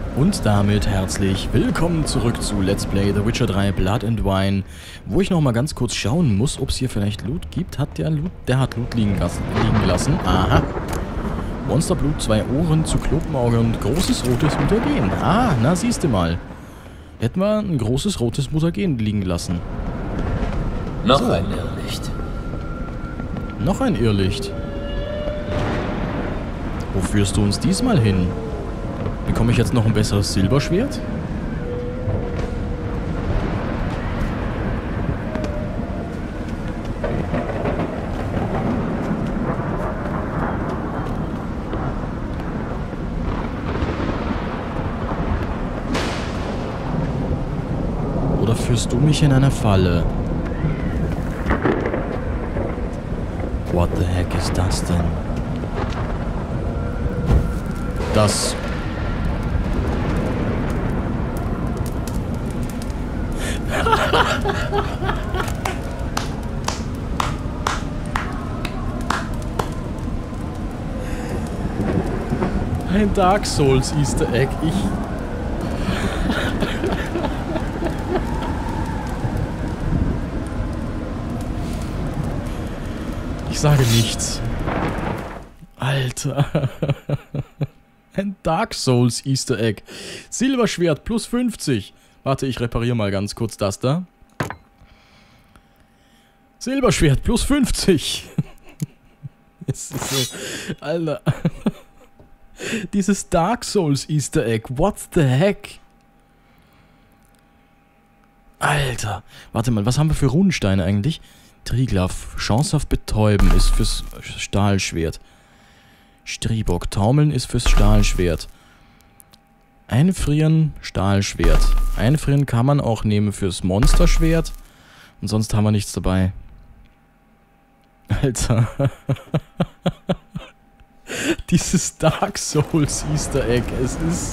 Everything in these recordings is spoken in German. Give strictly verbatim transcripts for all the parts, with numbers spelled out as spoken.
Und damit herzlich willkommen zurück zu Let's Play The Witcher drei Blood and Wine, wo ich nochmal ganz kurz schauen muss, ob es hier vielleicht Loot gibt. Hat der Loot? Der hat Loot liegen lassen. Liegen gelassen. Aha. Monsterblut, zwei Ohren, Zyklopenauge und großes rotes Mutagen. Ah, na siehst du mal. Hätten wir ein großes rotes Mutagen liegen lassen. Noch so. ein Irrlicht. Noch ein Irrlicht. Wo führst du uns diesmal hin? Bekomme ich jetzt noch ein besseres Silberschwert? Oder führst du mich in eine Falle? What the heck ist das denn? Das... Ein Dark Souls Easter Egg. Ich... Ich sage nichts. Alter. Ein Dark Souls Easter Egg. Silberschwert plus fünfzig. Warte, ich repariere mal ganz kurz das da. Silberschwert plus fünfzig. Es ist so... Alter. Dieses Dark Souls Easter Egg. What the heck? Alter. Warte mal, was haben wir für Runensteine eigentlich? Triglav. Chancehaft betäuben ist fürs Stahlschwert. Stribock. Taumeln ist fürs Stahlschwert. Einfrieren, Stahlschwert. Einfrieren kann man auch nehmen fürs Monsterschwert. Und sonst haben wir nichts dabei. Alter. Dieses Dark Souls Easter Egg. Es ist...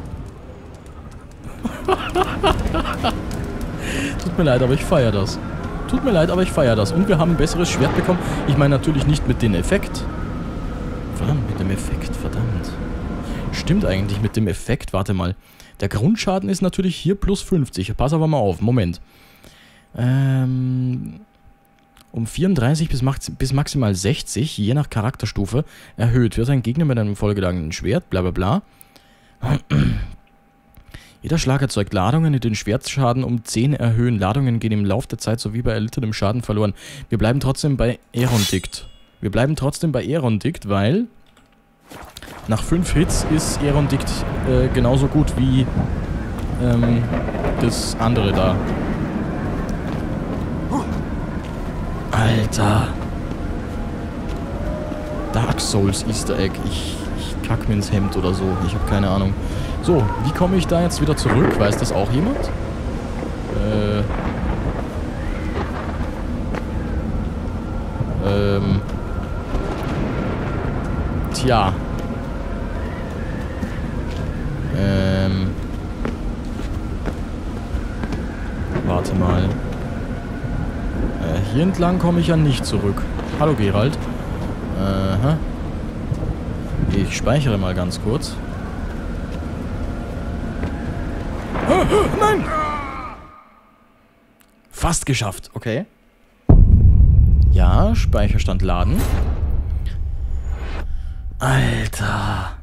Tut mir leid, aber ich feiere das. Tut mir leid, aber ich feiere das. Und wir haben ein besseres Schwert bekommen. Ich meine natürlich nicht mit dem Effekt. Verdammt, mit dem Effekt, verdammt. Stimmt eigentlich mit dem Effekt. Warte mal. Der Grundschaden ist natürlich hier plus fünfzig. Pass aber mal auf. Moment. Ähm... Um vierunddreißig bis, max bis maximal sechzig, je nach Charakterstufe, erhöht. Wird ein Gegner mit einem vollgeladenen Schwert, bla bla bla. Jeder Schlag erzeugt Ladungen, die den Schwertschaden um zehn erhöhen. Ladungen gehen im Laufe der Zeit sowie bei erlittenem Schaden verloren. Wir bleiben trotzdem bei Erondikt. Wir bleiben trotzdem bei Erondikt, weil nach fünf Hits ist Erondikt äh, genauso gut wie ähm, das andere da. Alter. Dark Souls Easter Egg. Ich, ich kack mir ins Hemd oder so. Ich habe keine Ahnung. So, wie komme ich da jetzt wieder zurück? Weiß das auch jemand? Äh. Ähm. Tja. Ähm. Warte mal. Hier entlang komme ich ja nicht zurück. Hallo Geralt. Aha. Ich speichere mal ganz kurz. Oh, oh, nein! Fast geschafft, okay. Ja, Speicherstand laden. Alter.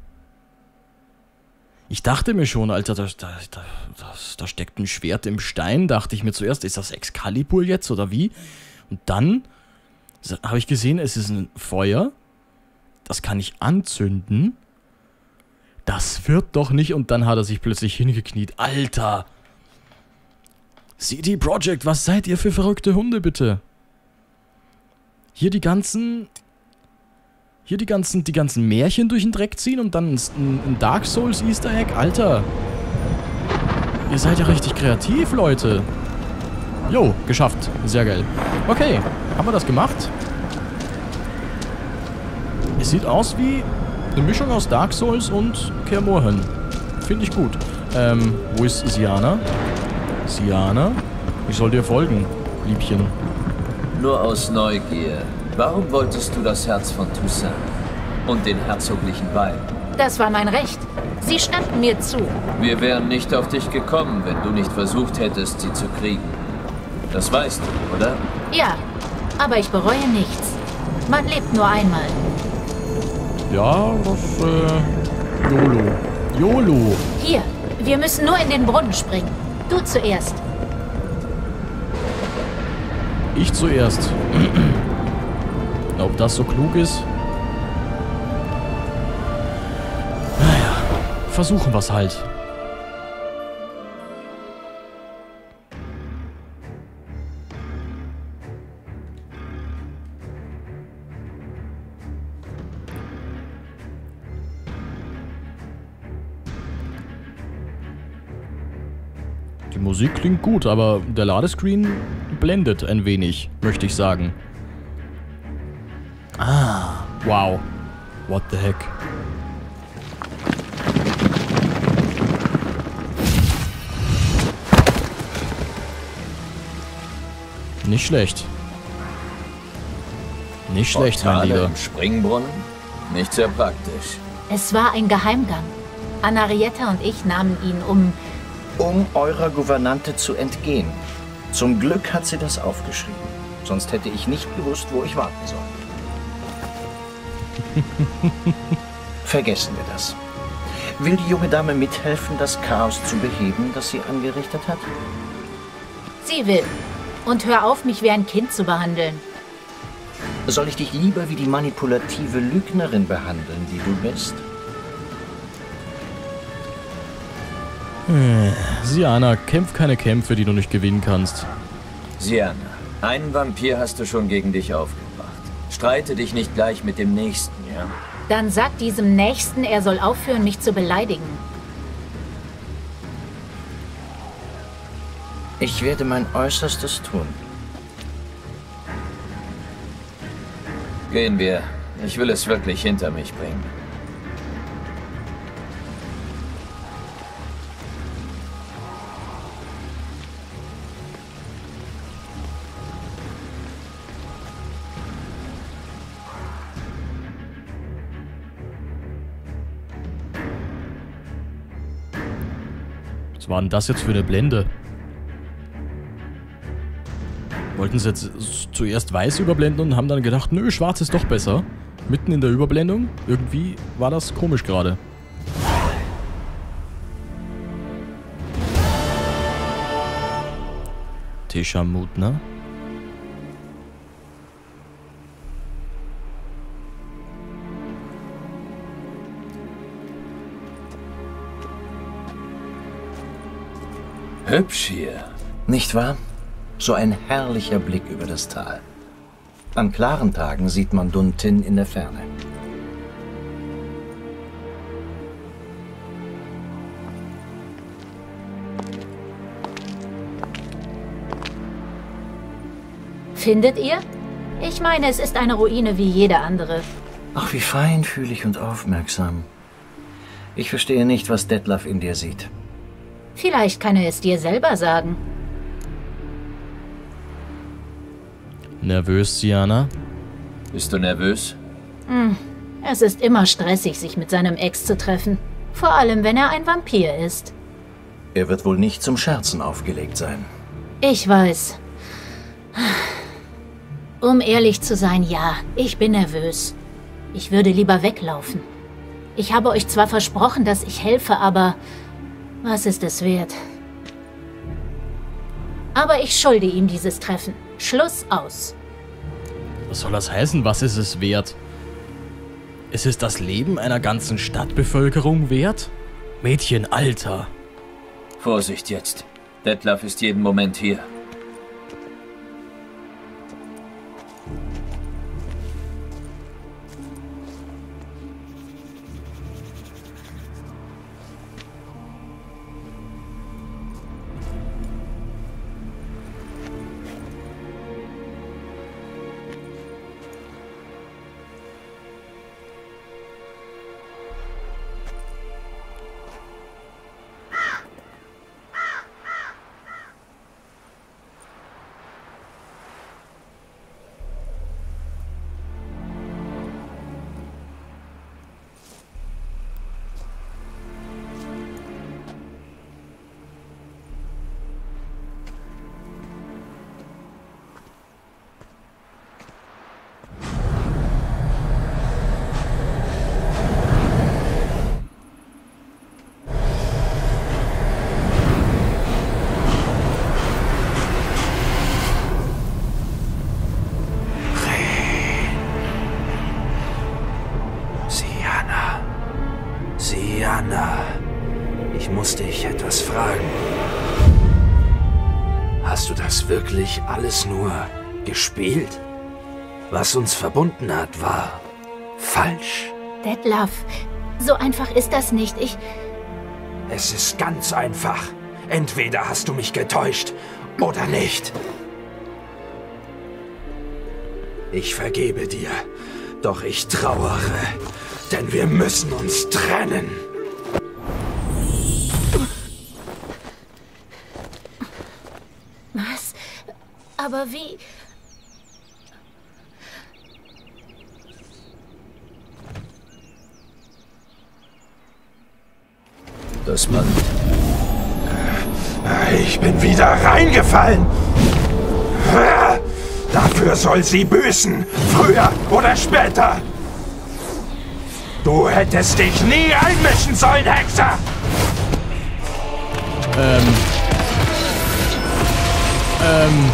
Ich dachte mir schon, Alter, da, da, da, das, da steckt ein Schwert im Stein. Dachte ich mir zuerst, ist das Excalibur jetzt oder wie? Und dann habe ich gesehen, es ist ein Feuer. Das kann ich anzünden. Das wird doch nicht. Und dann hat er sich plötzlich hingekniet. Alter! C D Projekt, was seid ihr für verrückte Hunde, bitte? Hier die ganzen... Hier die ganzen, die ganzen Märchen durch den Dreck ziehen und dann ein, ein Dark Souls Easter Egg. Alter. Ihr seid ja richtig kreativ, Leute. Jo, geschafft. Sehr geil. Okay, haben wir das gemacht? Es sieht aus wie eine Mischung aus Dark Souls und Kaer Morhen. Finde ich gut. Ähm, wo ist Siana? Siana? Ich soll dir folgen, Liebchen. Nur aus Neugier. Warum wolltest du das Herz von Toussaint und den herzoglichen Wein? Das war mein Recht. Sie standen mir zu. Wir wären nicht auf dich gekommen, wenn du nicht versucht hättest, sie zu kriegen. Das weißt du, oder? Ja, aber ich bereue nichts. Man lebt nur einmal. Ja, das, äh, YOLO. YOLO. Hier, wir müssen nur in den Brunnen springen. Du zuerst. Ich zuerst. Ob das so klug ist? Naja, versuchen wir es halt. Die Musik klingt gut, aber der Ladescreen blendet ein wenig, möchte ich sagen. Ah, wow. What the heck? Nicht schlecht. Nicht schlecht, mein Portale Lieber. im Springbrunnen? Nicht sehr praktisch. Es war ein Geheimgang. Anarietta und ich nahmen ihn, um... Um eurer Gouvernante zu entgehen. Zum Glück hat sie das aufgeschrieben. Sonst hätte ich nicht gewusst, wo ich warten soll. Vergessen wir das. Will die junge Dame mithelfen, das Chaos zu beheben, das sie angerichtet hat? Sie will. Und hör auf, mich wie ein Kind zu behandeln. Soll ich dich lieber wie die manipulative Lügnerin behandeln, die du bist? Siana, kämpf keine Kämpfe, die du nicht gewinnen kannst. Siana, einen Vampir hast du schon gegen dich aufgebracht. Streite dich nicht gleich mit dem Nächsten, ja? Dann sag diesem Nächsten, er soll aufhören, mich zu beleidigen. Ich werde mein Äußerstes tun. Gehen wir. Ich will es wirklich hinter mich bringen. Was war denn das jetzt für eine Blende? Wollten sie jetzt zuerst weiß überblenden und haben dann gedacht, nö, schwarz ist doch besser. Mitten in der Überblendung. Irgendwie war das komisch gerade. Teshamut, ne? Hübsch hier. Nicht wahr? So ein herrlicher Blick über das Tal. An klaren Tagen sieht man Dun Tin in der Ferne. Findet ihr? Ich meine, es ist eine Ruine wie jede andere. Ach, wie feinfühlig und aufmerksam. Ich verstehe nicht, was Detlef in dir sieht. Vielleicht kann er es dir selber sagen. Nervös, Siana? Bist du nervös? Hm. Es ist immer stressig, sich mit seinem Ex zu treffen. Vor allem, wenn er ein Vampir ist. Er wird wohl nicht zum Scherzen aufgelegt sein. Ich weiß. Um ehrlich zu sein, ja, ich bin nervös. Ich würde lieber weglaufen. Ich habe euch zwar versprochen, dass ich helfe, aber was ist es wert? Aber ich schulde ihm dieses Treffen. Schluss aus. Was soll das heißen? Was ist es wert? Ist es das Leben einer ganzen Stadtbevölkerung wert? Mädchen, Alter. Vorsicht jetzt. Detlef ist jeden Moment hier. Anna, ich muss dich etwas fragen. Hast du das wirklich alles nur gespielt? Was uns verbunden hat, war falsch. Detlef, so einfach ist das nicht. Ich... Es ist ganz einfach. Entweder hast du mich getäuscht oder nicht. Ich vergebe dir, doch ich trauere, denn wir müssen uns trennen. Was? Aber wie... Das Band. Ich bin wieder reingefallen. Dafür soll sie büßen, früher oder später. Du hättest dich nie einmischen sollen, Hexer. Ähm. Ähm.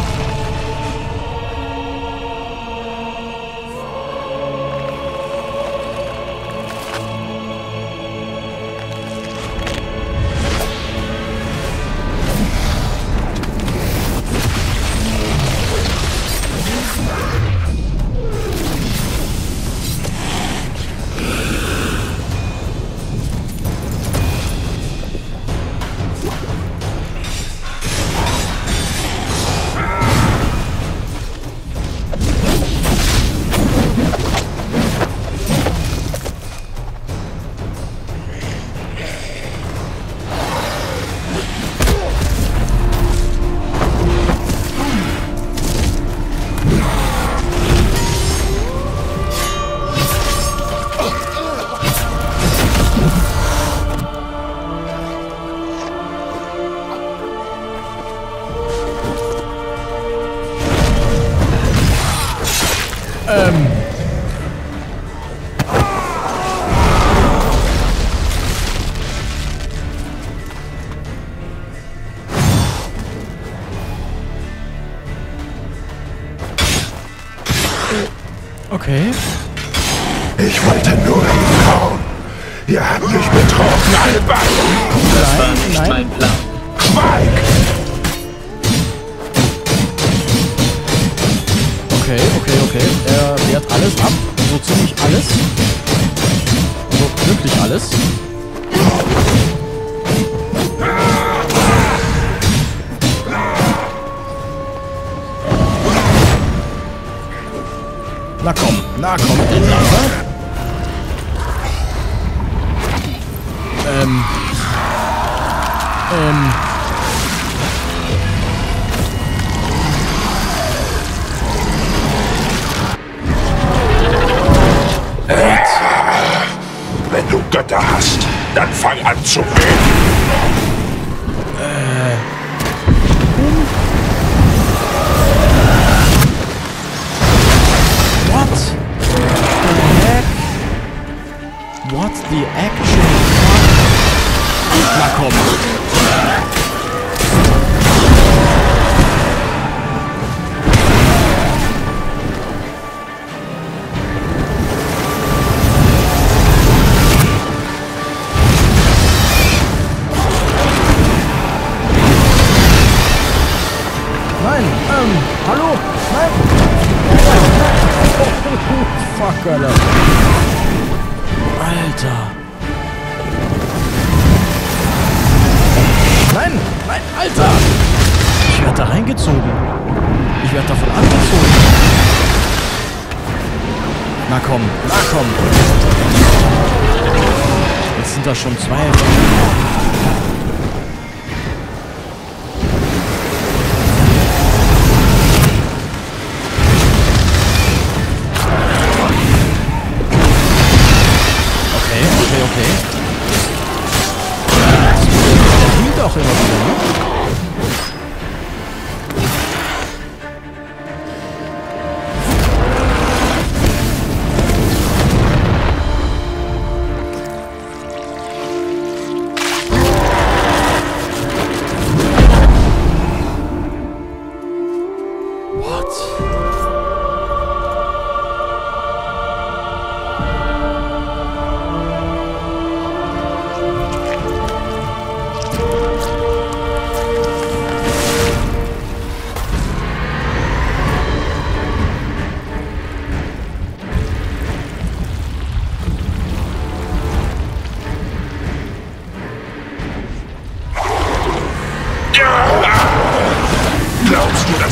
Ähm. Okay. Ich wollte nur ihn trauen. Ihr habt mich betrogen, alle beiden. Das war nicht nein. mein Plan. Schweig! Okay, okay, okay. Er wehrt alles ab. So ziemlich alles. So wirklich alles. Na komm, na komm, den Langer. Ähm. Ähm. Wenn du Götter hast, dann fang an zu beten. Äh. What the heck? What the actual fuck? Na komm. Nein, ähm, hallo, nein. Oh, fuck, Alter. Alter. Nein, nein, Alter. Ich werde da reingezogen. Ich werde davon angezogen. Na komm, na komm. Jetzt sind da schon zwei. Okay, okay. Der hielt auch immer wieder, ne?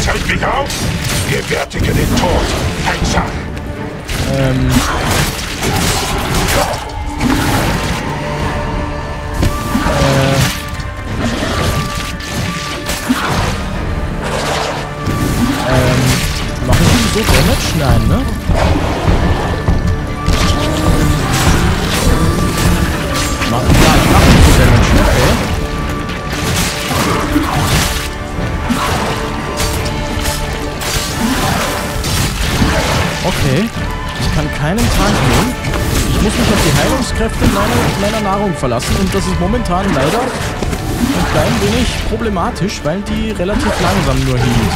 Zeig mich auf! Gewärtige den Tod, Hexer! Ähm... Ähm, machen die so Damage? Nein, ne? Machen, ja, ich mache nicht so Damage, okay. Okay, ich kann keinen Trank nehmen. Ich muss mich auf die Heilungskräfte meiner, meiner Nahrung verlassen und das ist momentan leider ein klein wenig problematisch, weil die relativ langsam nur hielt.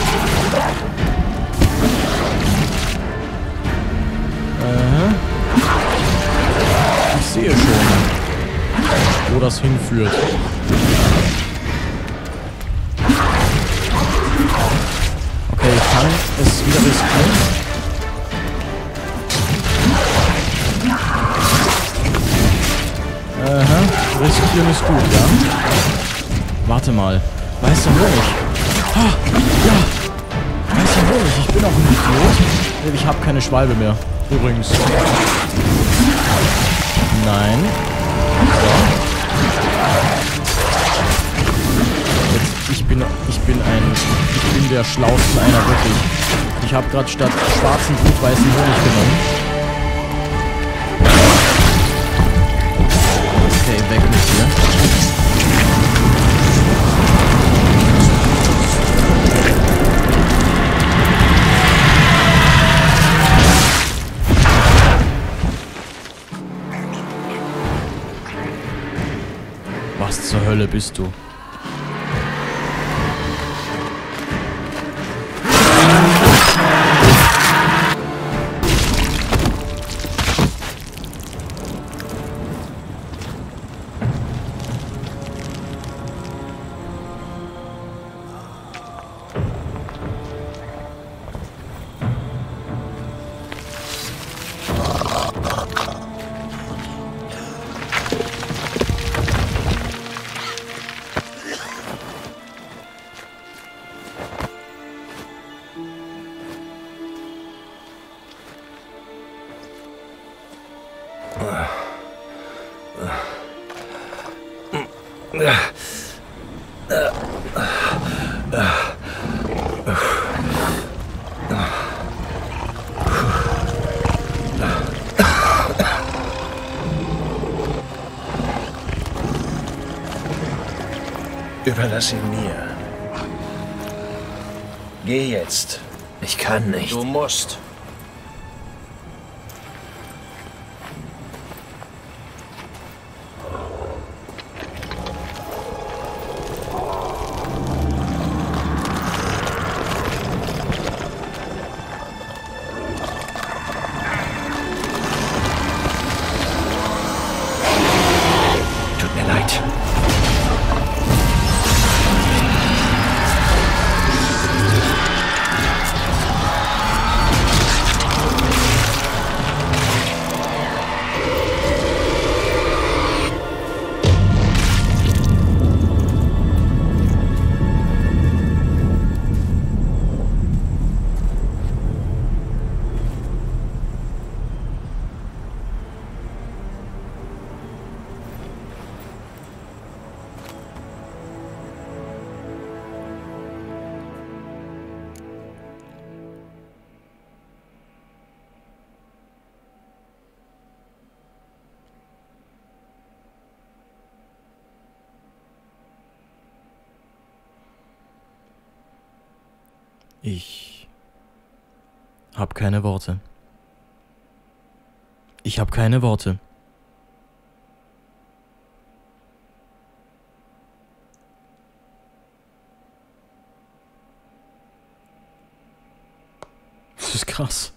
Äh, ich sehe schon, wo das hinführt. Okay, ich kann es wieder riskieren. Aha, riskieren ist gut, ja? Warte mal. Weißer Honig. Ah, ja. Weißer Honig. Ich bin auch ein Idiot. Ich habe keine Schwalbe mehr. Übrigens. Nein. So. Jetzt, ich bin, ich bin ein, ich bin der Schlauste einer, wirklich. Ich habe gerade statt schwarzen Blut weißen Honig genommen. Okay, weg mit dir. Was zur Hölle bist du? Überlass ihn mir. Geh jetzt. Ich kann nicht. Du musst. Tut mir leid. Ich hab keine Worte. Ich hab keine Worte. Das ist krass.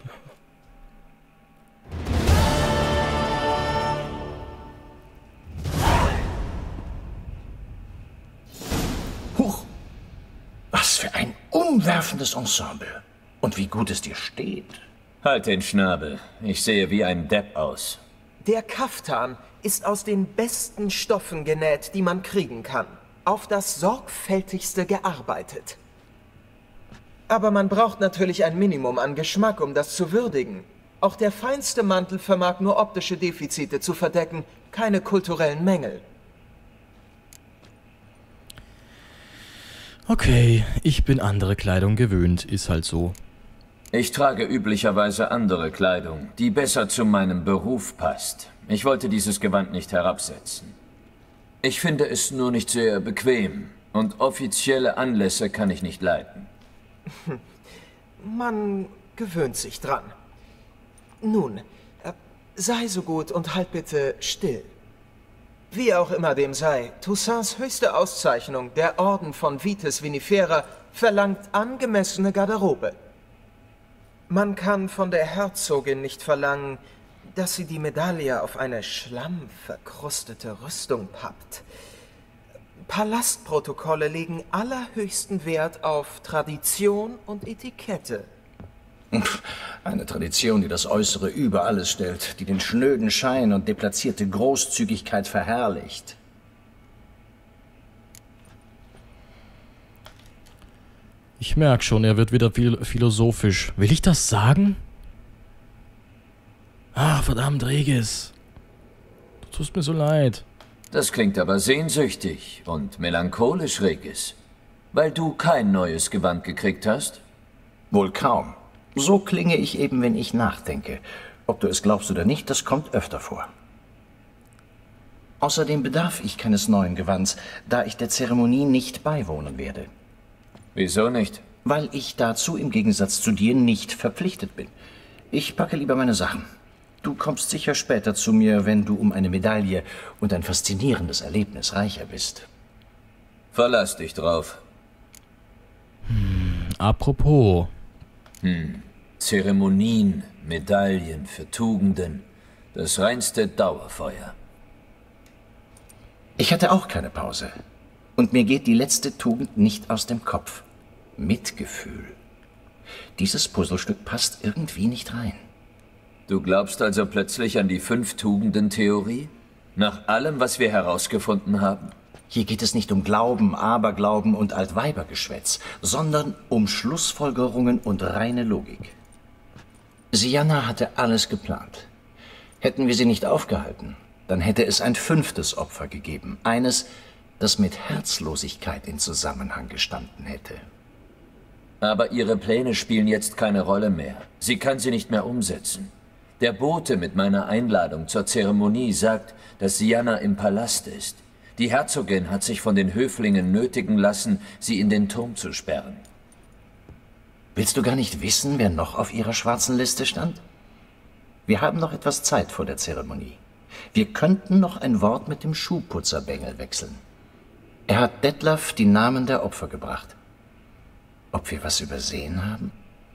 Huch! Was für ein umwerfendes Ensemble. Und wie gut es dir steht. Halt den Schnabel. Ich sehe wie ein Depp aus. Der Kaftan ist aus den besten Stoffen genäht, die man kriegen kann. Auf das sorgfältigste gearbeitet. Aber man braucht natürlich ein Minimum an Geschmack, um das zu würdigen. Auch der feinste Mantel vermag nur optische Defizite zu verdecken, keine kulturellen Mängel. Okay, ich bin andere Kleidung gewöhnt, ist halt so. Ich trage üblicherweise andere Kleidung, die besser zu meinem Beruf passt. Ich wollte dieses Gewand nicht herabsetzen. Ich finde es nur nicht sehr bequem und offizielle Anlässe kann ich nicht leiten. Man gewöhnt sich dran. Nun, äh, sei so gut und halt bitte still. Wie auch immer dem sei, Toussaints höchste Auszeichnung, der Orden von Vitis Vinifera, verlangt angemessene Garderobe. Man kann von der Herzogin nicht verlangen, dass sie die Medaille auf eine schlammverkrustete Rüstung pappt. Palastprotokolle legen allerhöchsten Wert auf Tradition und Etikette. Eine Tradition, die das Äußere über alles stellt, die den schnöden Schein und deplatzierte Großzügigkeit verherrlicht. Ich merke schon, er wird wieder viel philosophisch. Will ich das sagen? Ah, verdammt, Regis. Du tust mir so leid. Das klingt aber sehnsüchtig und melancholisch, Regis. Weil du kein neues Gewand gekriegt hast? Wohl kaum. So klinge ich eben, wenn ich nachdenke. Ob du es glaubst oder nicht, das kommt öfter vor. Außerdem bedarf ich keines neuen Gewands, da ich der Zeremonie nicht beiwohnen werde. Wieso nicht? Weil ich dazu im Gegensatz zu dir nicht verpflichtet bin. Ich packe lieber meine Sachen. Du kommst sicher später zu mir, wenn du um eine Medaille und ein faszinierendes Erlebnis reicher bist. Verlass dich drauf. Hm, apropos. Hm, Zeremonien, Medaillen für Tugenden. Das reinste Dauerfeuer. Ich hatte auch keine Pause. Und mir geht die letzte Tugend nicht aus dem Kopf. Mitgefühl. Dieses Puzzlestück passt irgendwie nicht rein. Du glaubst also plötzlich an die Fünf-Tugenden-Theorie? Nach allem, was wir herausgefunden haben? Hier geht es nicht um Glauben, Aberglauben und Altweibergeschwätz, sondern um Schlussfolgerungen und reine Logik. Sianna hatte alles geplant. Hätten wir sie nicht aufgehalten, dann hätte es ein fünftes Opfer gegeben. Eines, das mit Herzlosigkeit in Zusammenhang gestanden hätte. Aber ihre Pläne spielen jetzt keine Rolle mehr. Sie kann sie nicht mehr umsetzen. Der Bote mit meiner Einladung zur Zeremonie sagt, dass Sianna im Palast ist. Die Herzogin hat sich von den Höflingen nötigen lassen, sie in den Turm zu sperren. Willst du gar nicht wissen, wer noch auf ihrer schwarzen Liste stand? Wir haben noch etwas Zeit vor der Zeremonie. Wir könnten noch ein Wort mit dem Schuhputzerbengel wechseln. Er hat Detlef die Namen der Opfer gebracht. Ob wir was übersehen haben?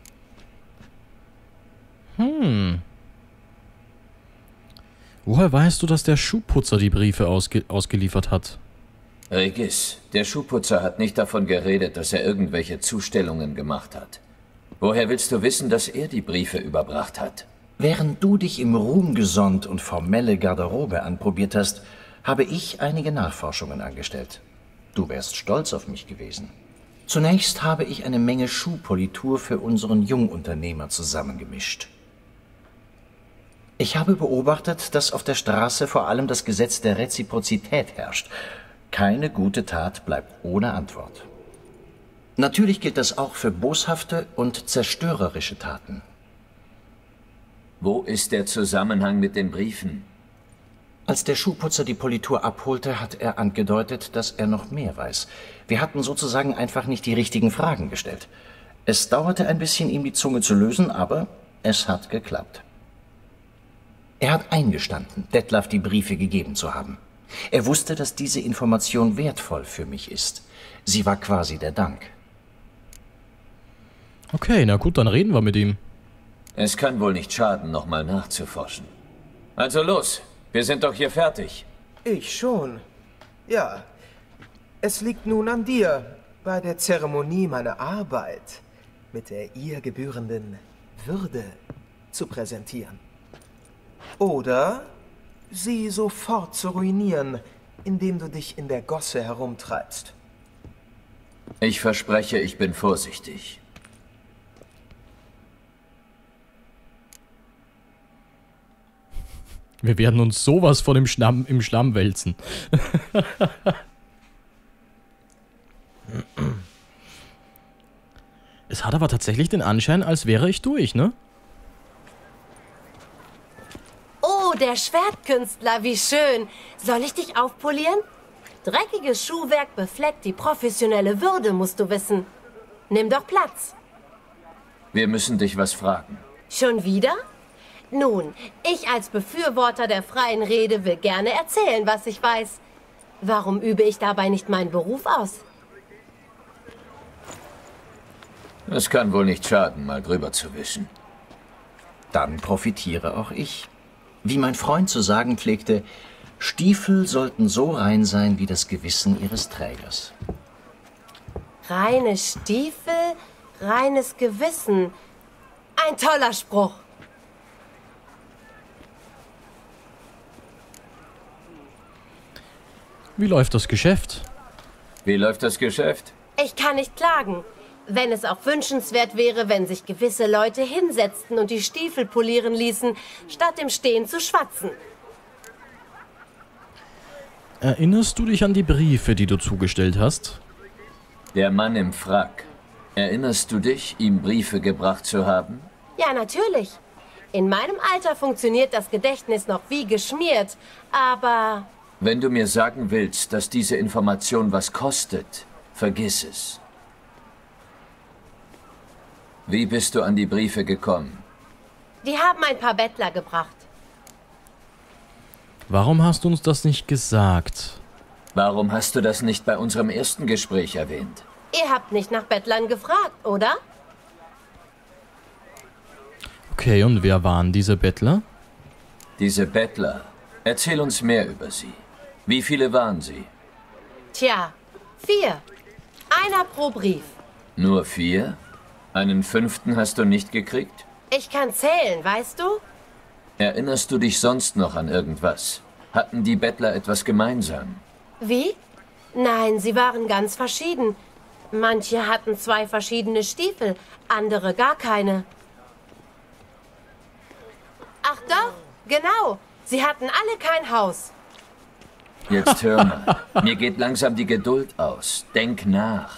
Hm. Woher weißt du, dass der Schuhputzer die Briefe ausge ausgeliefert hat? Regis, der Schuhputzer hat nicht davon geredet, dass er irgendwelche Zustellungen gemacht hat. Woher willst du wissen, dass er die Briefe überbracht hat? Während du dich im Ruhm gesonnt und formelle Garderobe anprobiert hast, habe ich einige Nachforschungen angestellt. Du wärst stolz auf mich gewesen. Zunächst habe ich eine Menge Schuhpolitur für unseren Jungunternehmer zusammengemischt. Ich habe beobachtet, dass auf der Straße vor allem das Gesetz der Reziprozität herrscht. Keine gute Tat bleibt ohne Antwort. Natürlich gilt das auch für boshafte und zerstörerische Taten. Wo ist der Zusammenhang mit den Briefen? Als der Schuhputzer die Politur abholte, hat er angedeutet, dass er noch mehr weiß. Wir hatten sozusagen einfach nicht die richtigen Fragen gestellt. Es dauerte ein bisschen, ihm die Zunge zu lösen, aber es hat geklappt. Er hat eingestanden, Detlef die Briefe gegeben zu haben. Er wusste, dass diese Information wertvoll für mich ist. Sie war quasi der Dank. Okay, na gut, dann reden wir mit ihm. Es kann wohl nicht schaden, nochmal nachzuforschen. Also los, wir sind doch hier fertig. Ich schon. Ja. Es liegt nun an dir, bei der Zeremonie meine Arbeit mit der ihr gebührenden Würde zu präsentieren. Oder sie sofort zu ruinieren, indem du dich in der Gosse herumtreibst. Ich verspreche, ich bin vorsichtig. Wir werden uns sowas von im Schlamm, im Schlamm wälzen. Es hat aber tatsächlich den Anschein, als wäre ich durch, ne? Oh, der Schwertkünstler, wie schön. Soll ich dich aufpolieren? Dreckiges Schuhwerk befleckt die professionelle Würde, musst du wissen. Nimm doch Platz. Wir müssen dich was fragen. Schon wieder? Nun, ich als Befürworter der freien Rede will gerne erzählen, was ich weiß. Warum übe ich dabei nicht meinen Beruf aus? Es kann wohl nicht schaden, mal drüber zu wischen. Dann profitiere auch ich. Wie mein Freund zu sagen pflegte, Stiefel sollten so rein sein wie das Gewissen ihres Trägers. Reine Stiefel, reines Gewissen. Ein toller Spruch. Wie läuft das Geschäft? Wie läuft das Geschäft? Ich kann nicht klagen. Wenn es auch wünschenswert wäre, wenn sich gewisse Leute hinsetzten und die Stiefel polieren ließen, statt im Stehen zu schwatzen. Erinnerst du dich an die Briefe, die du zugestellt hast? Der Mann im Frack. Erinnerst du dich, ihm Briefe gebracht zu haben? Ja, natürlich. In meinem Alter funktioniert das Gedächtnis noch wie geschmiert, aber... Wenn du mir sagen willst, dass diese Information was kostet, vergiss es. Wie bist du an die Briefe gekommen? Die haben ein paar Bettler gebracht. Warum hast du uns das nicht gesagt? Warum hast du das nicht bei unserem ersten Gespräch erwähnt? Ihr habt nicht nach Bettlern gefragt, oder? Okay, und wer waren diese Bettler? Diese Bettler. Erzähl uns mehr über sie. Wie viele waren sie? Tja, vier. Einer pro Brief. Nur vier? Einen fünften hast du nicht gekriegt? Ich kann zählen, weißt du? Erinnerst du dich sonst noch an irgendwas? Hatten die Bettler etwas gemeinsam? Wie? Nein, sie waren ganz verschieden. Manche hatten zwei verschiedene Stiefel, andere gar keine. Ach doch, genau. Sie hatten alle kein Haus. Jetzt hör mal. Mir geht langsam die Geduld aus. Denk nach.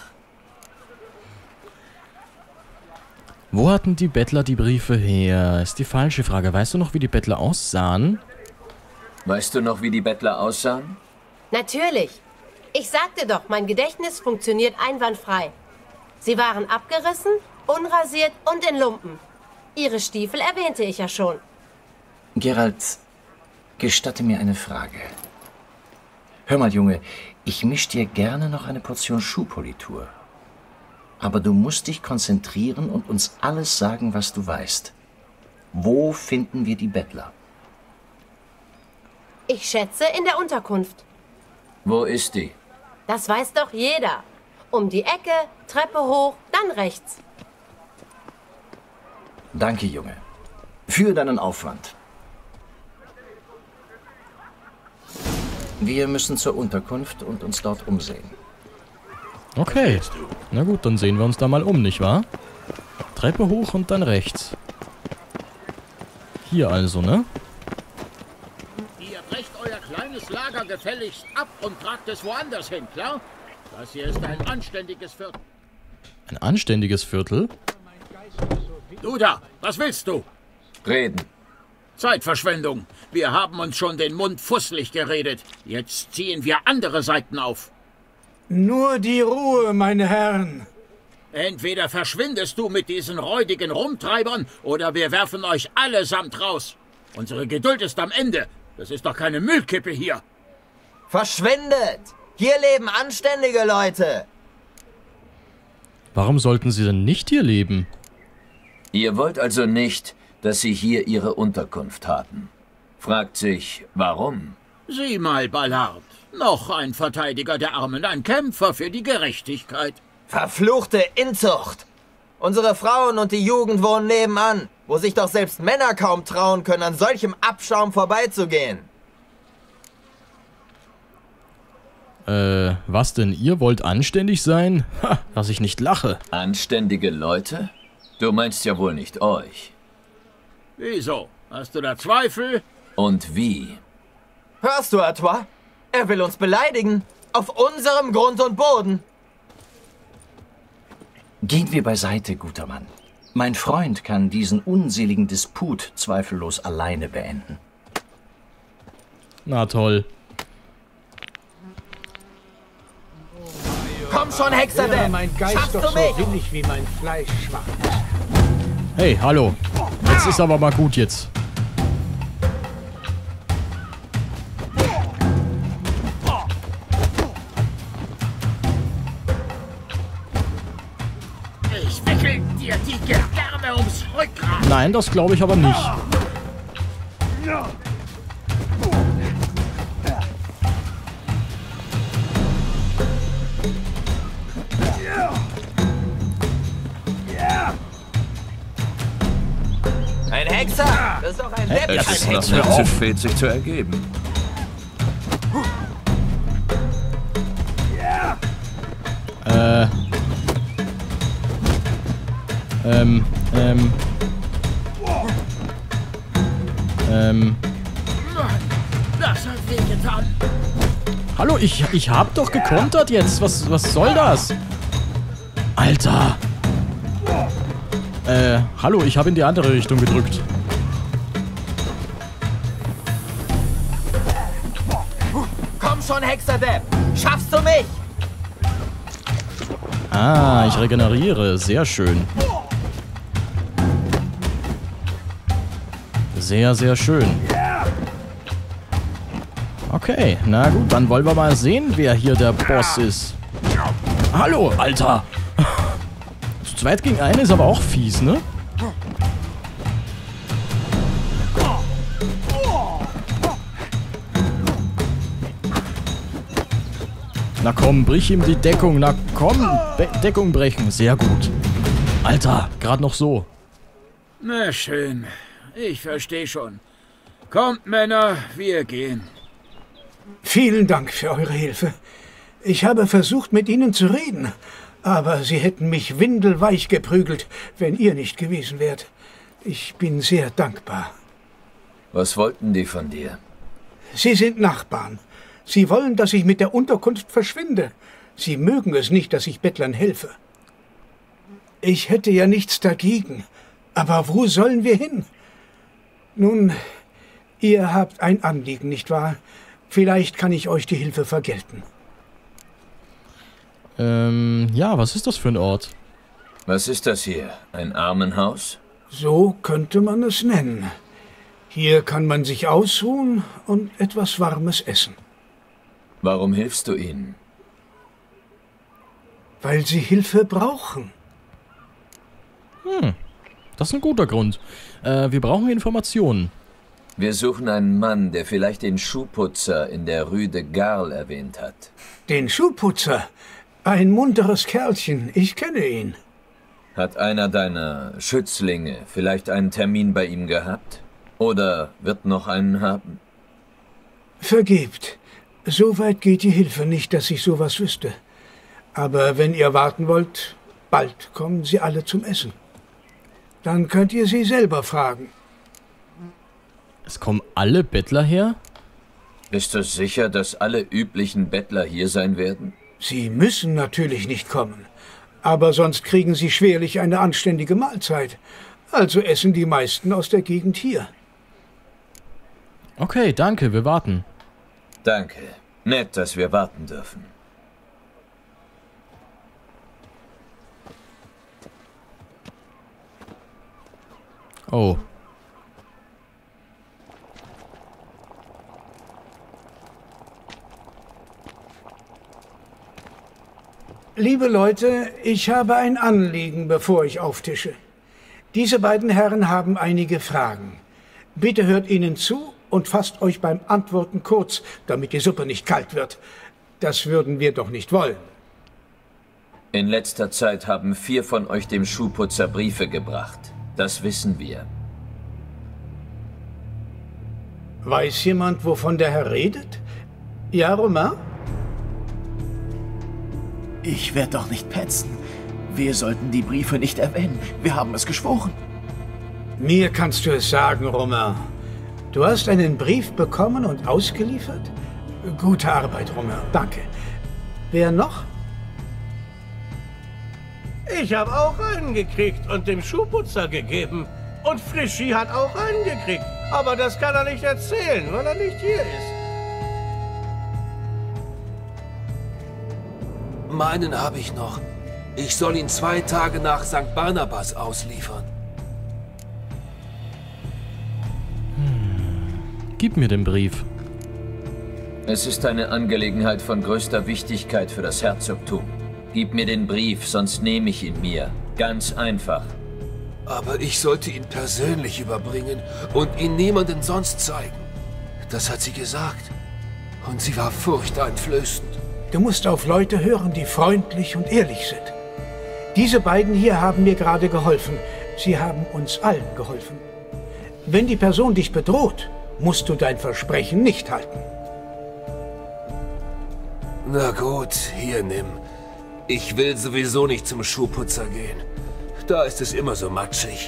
Wo hatten die Bettler die Briefe her? Ist die falsche Frage. Weißt du noch, wie die Bettler aussahen? Weißt du noch, wie die Bettler aussahen? Natürlich. Ich sagte doch, mein Gedächtnis funktioniert einwandfrei. Sie waren abgerissen, unrasiert und in Lumpen. Ihre Stiefel erwähnte ich ja schon. Geralt, gestatte mir eine Frage. Hör mal, Junge, ich misch dir gerne noch eine Portion Schuhpolitur. Aber du musst dich konzentrieren und uns alles sagen, was du weißt. Wo finden wir die Bettler? Ich schätze in der Unterkunft. Wo ist die? Das weiß doch jeder. Um die Ecke, Treppe hoch, dann rechts. Danke, Junge. Für deinen Aufwand. Wir müssen zur Unterkunft und uns dort umsehen. Okay. Na gut, dann sehen wir uns da mal um, nicht wahr? Treppe hoch und dann rechts. Hier also, ne? Ihr brecht euer kleines Lager gefälligst ab und tragt es woanders hin, klar? Das hier ist ein anständiges Viertel. Ein anständiges Viertel? Du da, was willst du? Reden. Zeitverschwendung. Wir haben uns schon den Mund fusselig geredet. Jetzt ziehen wir andere Seiten auf. Nur die Ruhe, meine Herren. Entweder verschwindest du mit diesen räudigen Rumtreibern oder wir werfen euch allesamt raus. Unsere Geduld ist am Ende. Das ist doch keine Müllkippe hier. Verschwindet! Hier leben anständige Leute. Warum sollten sie denn nicht hier leben? Ihr wollt also nicht, dass sie hier ihre Unterkunft haben. Fragt sich, warum? Sieh mal, Ballard. Noch ein Verteidiger der Armen, ein Kämpfer für die Gerechtigkeit. Verfluchte Inzucht! Unsere Frauen und die Jugend wohnen nebenan, wo sich doch selbst Männer kaum trauen können, an solchem Abschaum vorbeizugehen. Äh, was denn? Ihr wollt anständig sein? Ha, dass ich nicht lache. Anständige Leute? Du meinst ja wohl nicht euch. Wieso? Hast du da Zweifel? Und wie? Hörst du, Artois? Er will uns beleidigen. Auf unserem Grund und Boden. Gehen wir beiseite, guter Mann. Mein Freund kann diesen unseligen Disput zweifellos alleine beenden. Na toll. Komm schon, Hexer, Wäre mein Geist Schaffst doch du so mich? willig wie mein Fleisch schwach. Hey, hallo. Jetzt ist aber mal gut jetzt. Ich wickel dir die Gedärme ums Rückgrat. Nein, das glaube ich aber nicht. Ein Hexer? Das ist doch ein Depp. Es ist noch nicht zu spät, sich zu ergeben. Äh. Ähm, ähm. Ähm. Das hat wehgetan. Hallo, ich, ich hab doch gekontert jetzt. Was, was soll das? Alter. Äh, hallo, ich habe in die andere Richtung gedrückt. Komm schon, Hexerdepp! Schaffst du mich? Ah, ich regeneriere. Sehr schön. Sehr, sehr schön. Okay, na gut, dann wollen wir mal sehen, wer hier der Boss ist. Hallo, Alter! Zu zweit gegen einen ist aber auch fies, ne? Na komm, brich ihm die Deckung. Na komm, Be Deckung brechen. Sehr gut. Alter, gerade noch so. Na schön. Ich verstehe schon. Kommt, Männer, wir gehen. Vielen Dank für eure Hilfe. Ich habe versucht, mit ihnen zu reden, aber sie hätten mich windelweich geprügelt, wenn ihr nicht gewesen wärt. Ich bin sehr dankbar. Was wollten die von dir? Sie sind Nachbarn. Sie wollen, dass ich mit der Unterkunft verschwinde. Sie mögen es nicht, dass ich Bettlern helfe. Ich hätte ja nichts dagegen. Aber wo sollen wir hin? Nun, ihr habt ein Anliegen, nicht wahr? Vielleicht kann ich euch die Hilfe vergelten. Ähm, ja, was ist das für ein Ort? Was ist das hier? Ein Armenhaus? So könnte man es nennen. Hier kann man sich ausruhen und etwas Warmes essen. Warum hilfst du ihnen? Weil sie Hilfe brauchen. Hm, das ist ein guter Grund. Äh, wir brauchen Informationen. Wir suchen einen Mann, der vielleicht den Schuhputzer in der Rue de Garl erwähnt hat. Den Schuhputzer? Ein munteres Kerlchen, ich kenne ihn. Hat einer deiner Schützlinge vielleicht einen Termin bei ihm gehabt? Oder wird noch einen haben? Vergebt. So weit geht die Hilfe nicht, dass ich sowas wüsste. Aber wenn ihr warten wollt, bald kommen sie alle zum Essen. Dann könnt ihr sie selber fragen. Es kommen alle Bettler her? Bist du sicher, dass alle üblichen Bettler hier sein werden? Sie müssen natürlich nicht kommen. Aber sonst kriegen sie schwerlich eine anständige Mahlzeit. Also essen die meisten aus der Gegend hier. Okay, danke, wir warten. Danke. Nett, dass wir warten dürfen. Oh. Liebe Leute, ich habe ein Anliegen, bevor ich auftische. Diese beiden Herren haben einige Fragen. Bitte hört ihnen zu und fasst euch beim Antworten kurz, damit die Suppe nicht kalt wird. Das würden wir doch nicht wollen. In letzter Zeit haben vier von euch dem Schuhputzer Briefe gebracht. Das wissen wir. Weiß jemand, wovon der Herr redet? Ja, Romain? Ich werde doch nicht petzen. Wir sollten die Briefe nicht erwähnen. Wir haben es geschworen. Mir kannst du es sagen, Romain. Du hast einen Brief bekommen und ausgeliefert? Gute Arbeit, Romain. Danke. Wer noch? Ich habe auch einen gekriegt und dem Schuhputzer gegeben. Und Frischi hat auch einen gekriegt. Aber das kann er nicht erzählen, weil er nicht hier ist. Meinen habe ich noch. Ich soll ihn zwei Tage nach Sankt Barnabas ausliefern. Hm. Gib mir den Brief. Es ist eine Angelegenheit von größter Wichtigkeit für das Herzogtum. Gib mir den Brief, sonst nehme ich ihn mir. Ganz einfach. Aber ich sollte ihn persönlich überbringen und ihn niemandem sonst zeigen. Das hat sie gesagt. Und sie war furchteinflößend. Du musst auf Leute hören, die freundlich und ehrlich sind. Diese beiden hier haben mir gerade geholfen. Sie haben uns allen geholfen. Wenn die Person dich bedroht, musst du dein Versprechen nicht halten. Na gut, hier nimm. Ich will sowieso nicht zum Schuhputzer gehen. Da ist es immer so matschig.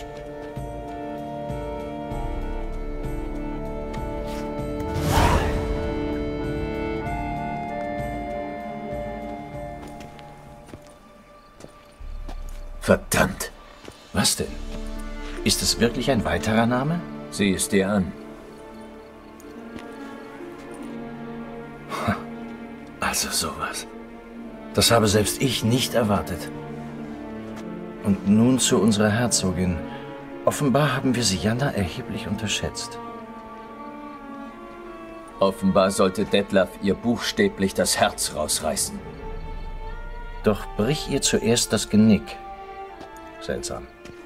Verdammt! Was denn? Ist es wirklich ein weiterer Name? Sieh es dir an. Also sowas. Das habe selbst ich nicht erwartet. Und nun zu unserer Herzogin. Offenbar haben wir Syanna erheblich unterschätzt. Offenbar sollte Detlef ihr buchstäblich das Herz rausreißen. Doch brich ihr zuerst das Genick. Seltsam.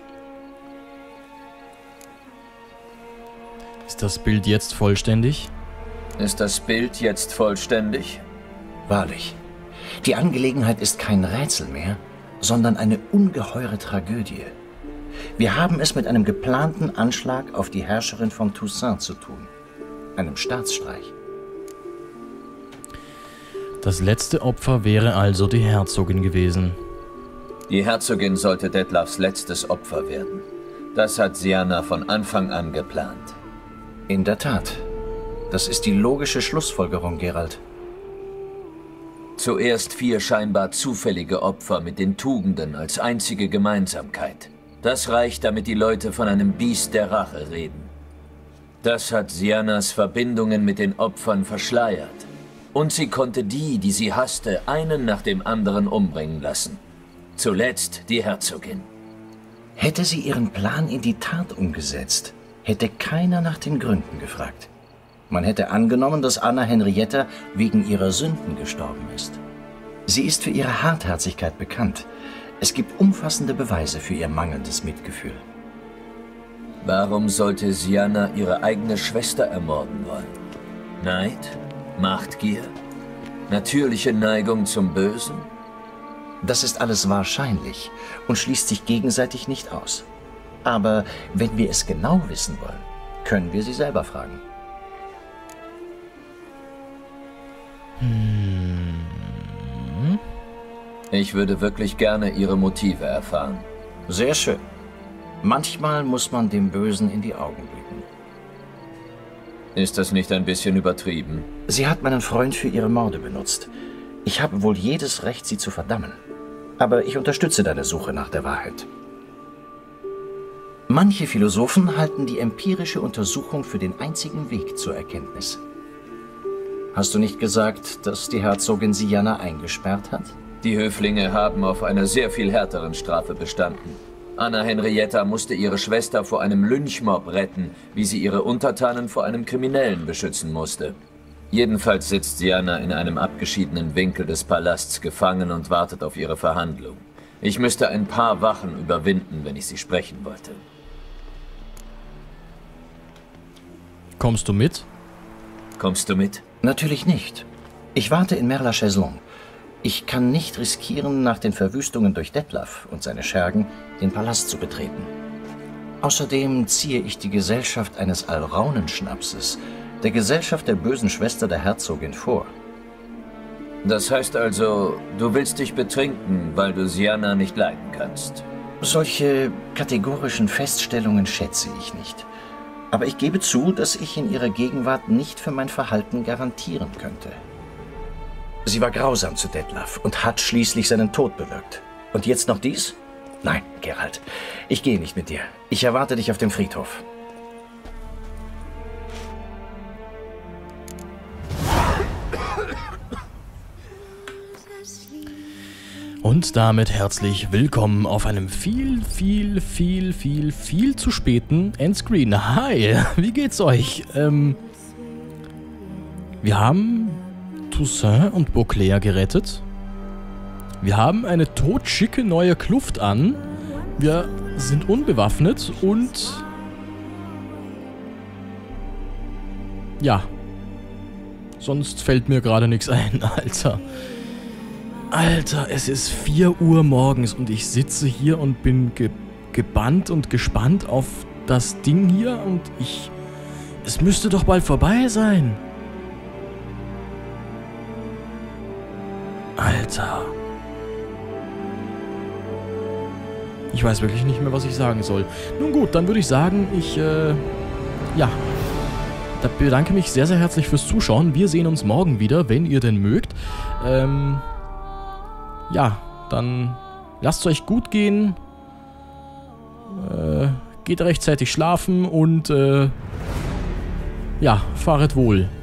Ist das Bild jetzt vollständig? Ist das Bild jetzt vollständig? Wahrlich. Die Angelegenheit ist kein Rätsel mehr, sondern eine ungeheure Tragödie. Wir haben es mit einem geplanten Anschlag auf die Herrscherin von Toussaint zu tun. Einem Staatsstreich. Das letzte Opfer wäre also die Herzogin gewesen. Die Herzogin sollte Detlefs letztes Opfer werden. Das hat Syanna von Anfang an geplant. In der Tat. Das ist die logische Schlussfolgerung, Geralt. Zuerst vier scheinbar zufällige Opfer mit den Tugenden als einzige Gemeinsamkeit. Das reicht, damit die Leute von einem Biest der Rache reden. Das hat Syannas Verbindungen mit den Opfern verschleiert. Und sie konnte die, die sie hasste, einen nach dem anderen umbringen lassen. Zuletzt die Herzogin. Hätte sie ihren Plan in die Tat umgesetzt, hätte keiner nach den Gründen gefragt. Man hätte angenommen, dass Anna Henrietta wegen ihrer Sünden gestorben ist. Sie ist für ihre Hartherzigkeit bekannt. Es gibt umfassende Beweise für ihr mangelndes Mitgefühl. Warum sollte Syanna ihre eigene Schwester ermorden wollen? Neid? Machtgier? Natürliche Neigung zum Bösen? Das ist alles wahrscheinlich und schließt sich gegenseitig nicht aus. Aber wenn wir es genau wissen wollen, können wir sie selber fragen. Hm. Ich würde wirklich gerne ihre Motive erfahren. Sehr schön. Manchmal muss man dem Bösen in die Augen blicken. Ist das nicht ein bisschen übertrieben? Sie hat meinen Freund für ihre Morde benutzt. Ich habe wohl jedes Recht, sie zu verdammen. Aber ich unterstütze deine Suche nach der Wahrheit. Manche Philosophen halten die empirische Untersuchung für den einzigen Weg zur Erkenntnis. Hast du nicht gesagt, dass die Herzogin Syanna eingesperrt hat? Die Höflinge haben auf einer sehr viel härteren Strafe bestanden. Anna Henrietta musste ihre Schwester vor einem Lynchmob retten, wie sie ihre Untertanen vor einem Kriminellen beschützen musste. Jedenfalls sitzt Syanna in einem abgeschiedenen Winkel des Palasts gefangen und wartet auf ihre Verhandlung. Ich müsste ein paar Wachen überwinden, wenn ich sie sprechen wollte. Kommst du mit? Kommst du mit? Natürlich nicht. Ich warte in Merla-Chaiselong. Ich kann nicht riskieren, nach den Verwüstungen durch Detlef und seine Schergen den Palast zu betreten. Außerdem ziehe ich die Gesellschaft eines Alraunenschnapses, der Gesellschaft der bösen Schwester der Herzogin, vor. Das heißt also, du willst dich betrinken, weil du Syanna nicht leiden kannst? Solche kategorischen Feststellungen schätze ich nicht. Aber ich gebe zu, dass ich in ihrer Gegenwart nicht für mein Verhalten garantieren könnte. Sie war grausam zu Detlef und hat schließlich seinen Tod bewirkt. Und jetzt noch dies? Nein, Geralt. Ich gehe nicht mit dir. Ich erwarte dich auf dem Friedhof. Und damit herzlich willkommen auf einem viel, viel, viel, viel, viel zu späten Endscreen. Hi, wie geht's euch? Ähm, wir haben Toussaint und Beauclair gerettet. Wir haben eine totschicke neue Kluft an. Wir sind unbewaffnet und... ja. Sonst fällt mir gerade nichts ein, Alter. Alter, es ist vier Uhr morgens und ich sitze hier und bin ge gebannt und gespannt auf das Ding hier und ich... Es müsste doch bald vorbei sein. Alter. Ich weiß wirklich nicht mehr, was ich sagen soll. Nun gut, dann würde ich sagen, ich, äh... ja. Da bedanke mich sehr, sehr herzlich fürs Zuschauen. Wir sehen uns morgen wieder, wenn ihr denn mögt. Ähm... Ja, dann lasst es euch gut gehen, äh, geht rechtzeitig schlafen und äh, ja, fahret wohl.